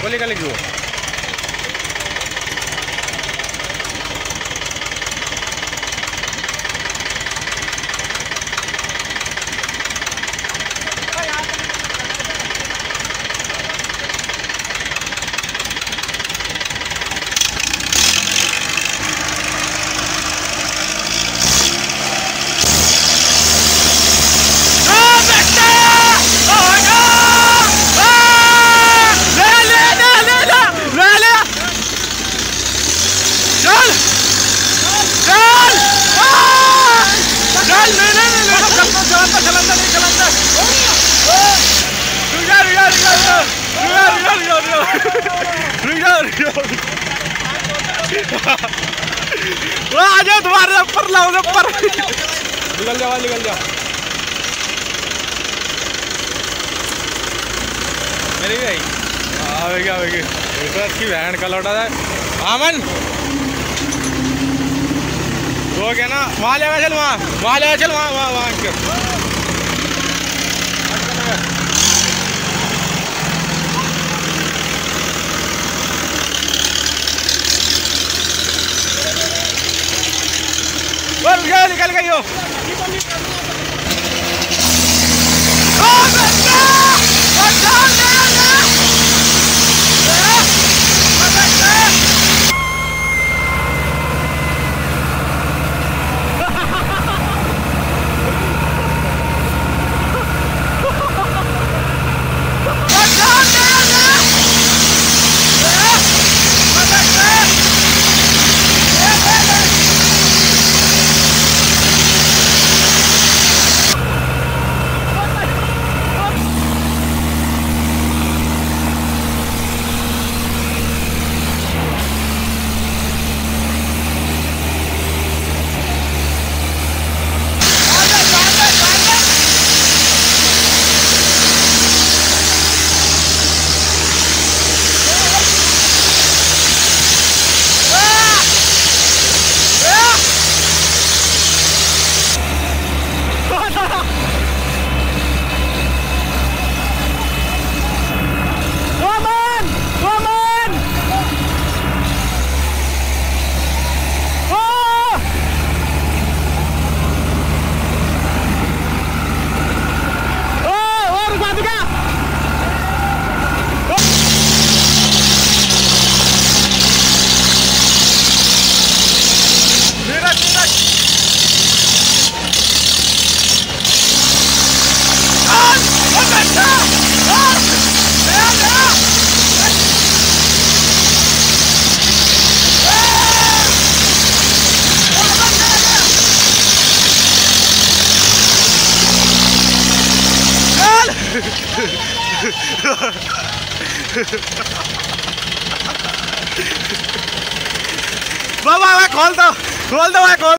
खोली का लिखो आ जाओ तुम्हारे ऊपर लाओ ऊपर निकल जाओ मेरी भी आई आवेगी की बहन का लौटा था आमन वो क्या ना वहाँ ले चल वहाँ ले चल वहाँ निकल गई हो बाबा खोल दो